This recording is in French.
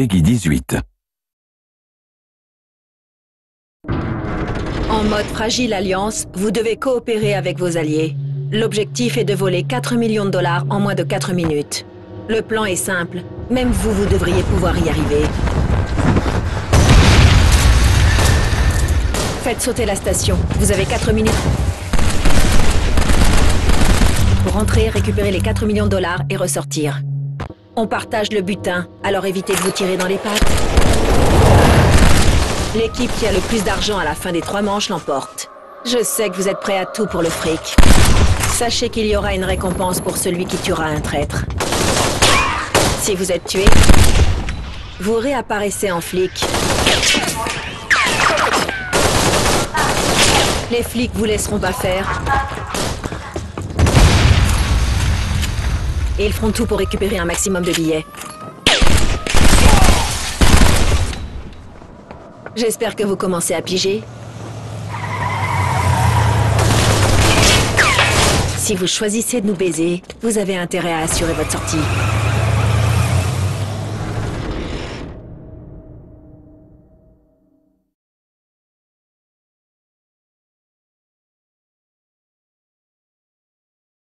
Peggy 18. En mode Fragile Alliance, vous devez coopérer avec vos alliés. L'objectif est de voler 4 millions de dollars en moins de 4 minutes. Le plan est simple. Même vous, vous devriez pouvoir y arriver. Faites sauter la station. Vous avez 4 minutes pour entrer, récupérer les 4 millions de dollars et ressortir. On partage le butin, alors évitez de vous tirer dans les pattes. L'équipe qui a le plus d'argent à la fin des 3 manches l'emporte. Je sais que vous êtes prêts à tout pour le fric. Sachez qu'il y aura une récompense pour celui qui tuera un traître. Si vous êtes tué, vous réapparaissez en flic. Les flics vous laisseront pas faire. Et ils feront tout pour récupérer un maximum de billets. J'espère que vous commencez à piger. Si vous choisissez de nous baiser, vous avez intérêt à assurer votre sortie.